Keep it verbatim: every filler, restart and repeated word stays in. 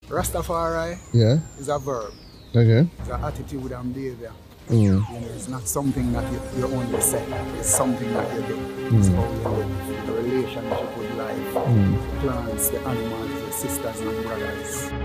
Rastafari yeah. is a verb. Okay. It's an attitude and behavior. Mm. You know, it's not something that you, you only say. It's something that you do. Mm. It's how you live. The relationship with life, Mm. the plants, the animals, the sisters and brothers.